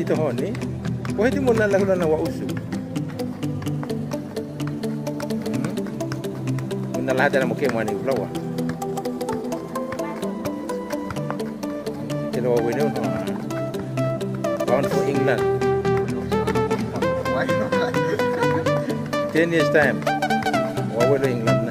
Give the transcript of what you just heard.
dito honi. Pwede mo na lang na wausu. Muna lahat na mukhe mo ni flower. Hello, we know. Bound for England. 10 years time. What will England?